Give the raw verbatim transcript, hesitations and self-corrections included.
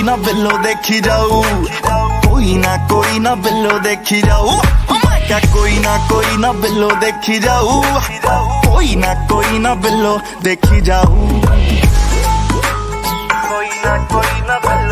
ना बिल्लो देखी जाऊ, कोई ना कोई ना बिल्लो देखी जाऊ, क्या कोई ना कोई ना बिल्लो देखी जाऊ, कोई ना कोई ना बिल्लो देखी जाऊ, कोई ना कोई ना बिल्लो